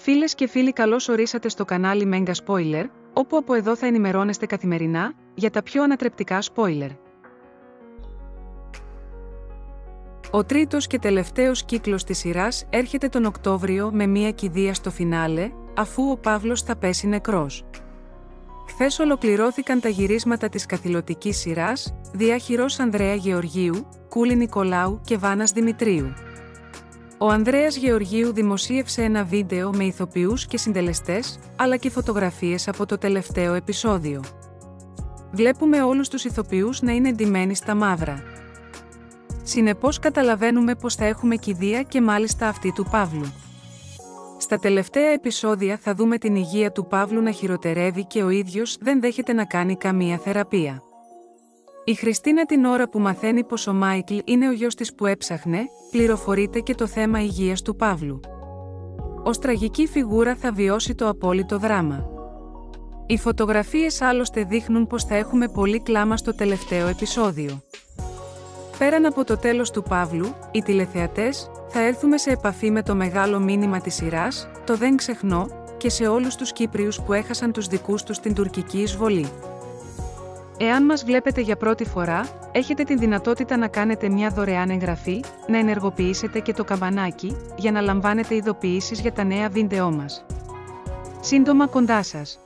Φίλες και φίλοι, καλώς ορίσατε στο κανάλι Mega Spoiler, όπου από εδώ θα ενημερώνεστε καθημερινά για τα πιο ανατρεπτικά spoiler. Ο τρίτος και τελευταίος κύκλος της σειράς έρχεται τον Οκτώβριο με μια κηδεία στο φινάλε, αφού ο Παύλος θα πέσει νεκρός. Χθες ολοκληρώθηκαν τα γυρίσματα της καθηλωτικής σειράς, διάχυρος Ανδρέα Γεωργίου, Κούλη Νικολάου και Βάνας Δημητρίου. Ο Ανδρέας Γεωργίου δημοσίευσε ένα βίντεο με ηθοποιούς και συντελεστές, αλλά και φωτογραφίες από το τελευταίο επεισόδιο. Βλέπουμε όλους τους ηθοποιούς να είναι ντυμένοι στα μαύρα. Συνεπώς καταλαβαίνουμε πως θα έχουμε κηδεία και μάλιστα αυτή του Παύλου. Στα τελευταία επεισόδια θα δούμε την υγεία του Παύλου να χειροτερεύει και ο ίδιος δεν δέχεται να κάνει καμία θεραπεία. Η Χριστίνα την ώρα που μαθαίνει πως ο Μάικλ είναι ο γιος της που έψαχνε, πληροφορείται και το θέμα υγείας του Παύλου. Ως τραγική φιγούρα θα βιώσει το απόλυτο δράμα. Οι φωτογραφίες άλλωστε δείχνουν πως θα έχουμε πολύ κλάμα στο τελευταίο επεισόδιο. Πέραν από το τέλος του Παύλου, οι τηλεθεατές θα έρθουμε σε επαφή με το μεγάλο μήνυμα της σειράς, το «Δεν ξεχνώ», και σε όλους τους Κύπριους που έχασαν τους δικούς τους στην τουρκική εισβολή. Εάν μας βλέπετε για πρώτη φορά, έχετε την δυνατότητα να κάνετε μια δωρεάν εγγραφή, να ενεργοποιήσετε και το καμπανάκι, για να λαμβάνετε ειδοποιήσεις για τα νέα βίντεό μας. Σύντομα κοντά σας.